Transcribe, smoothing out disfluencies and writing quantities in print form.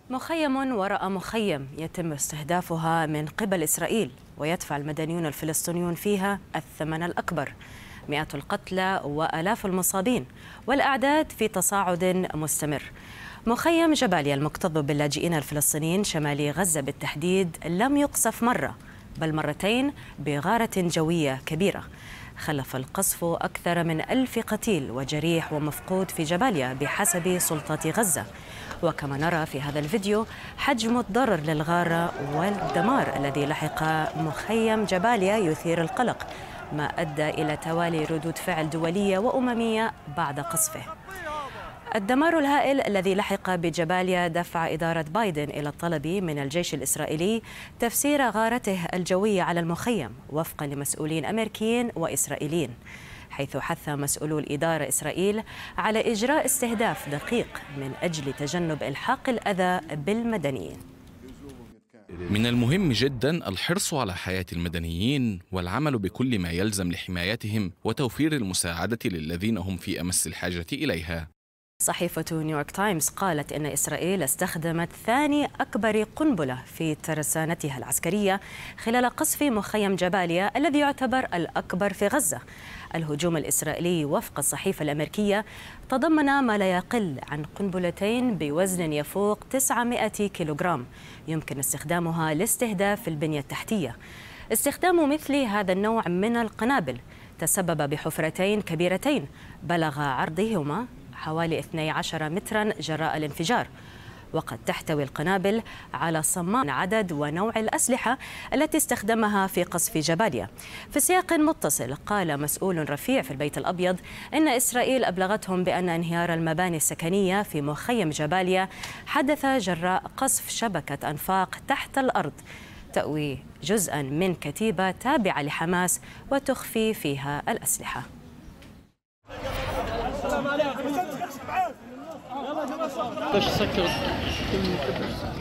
مخيم وراء مخيم يتم استهدافها من قبل إسرائيل، ويدفع المدنيون الفلسطينيون فيها الثمن الأكبر. مئات القتلى وآلاف المصابين، والأعداد في تصاعد مستمر. مخيم جباليا المكتظ باللاجئين الفلسطينيين شمالي غزة بالتحديد لم يقصف مرة بل مرتين بغارة جوية كبيرة. خلف القصف أكثر من 1000 قتيل وجريح ومفقود في جباليا بحسب سلطات غزة. وكما نرى في هذا الفيديو حجم الضرر للغارة والدمار الذي لحق مخيم جباليا يثير القلق، ما أدى إلى توالي ردود فعل دولية وأممية بعد قصفه. الدمار الهائل الذي لحق بجباليا دفع إدارة بايدن إلى الطلب من الجيش الإسرائيلي تفسير غارته الجوية على المخيم وفقا لمسؤولين أمريكيين وإسرائيليين، حيث حث مسؤولو الإدارة إسرائيل على إجراء استهداف دقيق من أجل تجنب إلحاق الأذى بالمدنيين. من المهم جدا الحرص على حياة المدنيين والعمل بكل ما يلزم لحمايتهم وتوفير المساعدة للذين هم في أمس الحاجة إليها. صحيفة نيويورك تايمز قالت إن إسرائيل استخدمت ثاني أكبر قنبلة في ترسانتها العسكرية خلال قصف مخيم جباليا الذي يعتبر الأكبر في غزة. الهجوم الإسرائيلي وفق الصحيفة الأمريكية تضمن ما لا يقل عن قنبلتين بوزن يفوق 900 كيلوغرام يمكن استخدامها لاستهداف البنية التحتية. استخدام مثل هذا النوع من القنابل تسبب بحفرتين كبيرتين بلغ عرضهما حوالي 12 مترا جراء الانفجار، وقد تحتوي القنابل على صمام عدد ونوع الأسلحة التي استخدمها في قصف جباليا. في سياق متصل قال مسؤول رفيع في البيت الأبيض إن إسرائيل أبلغتهم بأن انهيار المباني السكنية في مخيم جباليا حدث جراء قصف شبكة أنفاق تحت الأرض تأوي جزءا من كتيبة تابعة لحماس وتخفي فيها الأسلحة. باش سكرت